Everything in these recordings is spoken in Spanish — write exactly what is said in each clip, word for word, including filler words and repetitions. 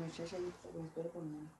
muchacha ahí, porque me espero por mañana.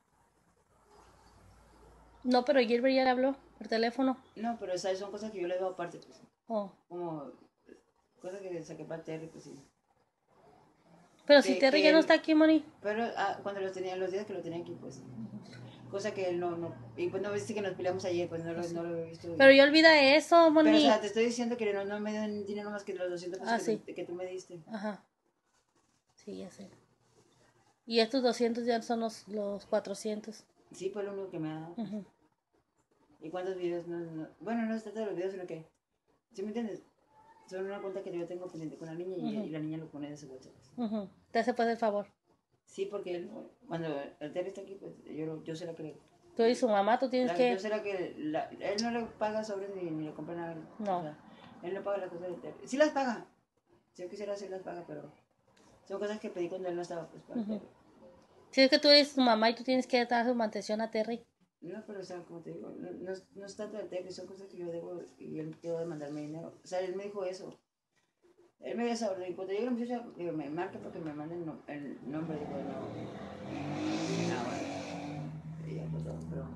No, pero Gilbert ya le habló por teléfono. No, pero esas son cosas que yo le doy aparte, pues. Oh. Como cosas que saqué para Terry, pues sí. Pero Que, si Terry que ya no él, está aquí, Moni. pero ah, cuando los tenía, los días que lo tenía aquí, pues. Cosa que él no, no. Y pues no viste que nos peleamos ayer, pues no lo, no lo he visto. Pero yo olvida eso, Moni. Pero o sea, te estoy diciendo que no, no me den dinero más que los doscientos pesos Ah, que, sí. tú, que tú me diste. Ajá. Sí, ya sé. Y estos doscientos ya son los, los cuatrocientos. Sí, fue lo único que me ha dado. Uh-huh. ¿Y cuántos videos? No, no, bueno, no se trata de los videos, sino que, ¿sí me entiendes? Son una cuenta que yo tengo pendiente con la niña y, Uh-huh. y la niña lo pone de su WhatsApp. Uh-huh. Te hace pues el favor. Sí, porque él, cuando el Terry está aquí, pues yo, yo sé la que... Tú y su mamá, tú tienes la, que... Yo sé la que... La, él no le paga sobres ni, ni le compra nada. No. O sea, él no paga las cosas del Terry. Sí las paga. Si yo quisiera, sí las paga, pero... Son cosas que pedí cuando él no estaba, pues, para el Uh-huh. Terry. Si es que tú eres su mamá y tú tienes que dar su mantención a Terry. No, pero o sea, como te digo, no, no, no es tanto del Terry, son cosas que yo debo y él quedó de mandarme dinero. O sea, él me dijo eso. Él me dio esa orden. Y cuando llegue la muchacha, digo, me marca porque me manden no, el nombre. Digo, no. Ah, bueno. Y ya, pues, todo, pero...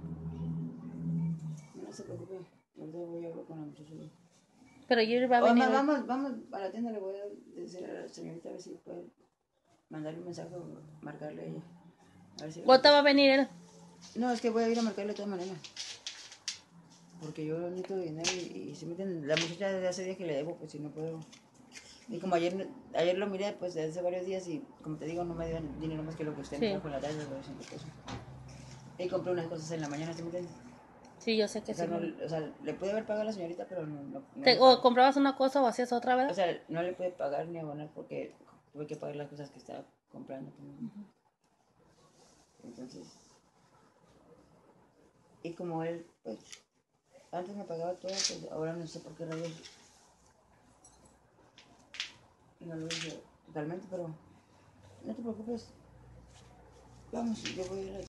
No se preocupe. Ahorita voy a hablar con la muchacha. Pero Gilbert va a O venir. más, vamos, vamos a la tienda, le voy a decir a la señorita a ver si puede mandarle un mensaje o marcarle a ella. A ver si ¿Cuánto va a venir él? No, es que voy a ir a marcarle de todas maneras. Porque yo necesito dinero y, y si me entienden, la muchacha desde hace días que le debo, pues si no puedo. Y como ayer, ayer lo miré, pues desde hace varios días y como te digo, no me dio dinero más que lo que usted Sí. me trajo en la tarde, los doscientos pesos. Y compré unas cosas en la mañana, ¿sí me entiendes? Sí, yo sé que O sea, sí. no, o sea, le puede haber pagado a la señorita, pero no, no, no Te, le o pago. comprabas una cosa o hacías otra, ¿verdad? O sea, no le puede pagar ni abonar porque tuve que pagar las cosas que estaba comprando. Uh-huh. Entonces, y como él, pues, antes me pagaba todo, pues ahora no sé por qué rayos no lo hice totalmente, pero no te preocupes. Vamos, yo voy a ir a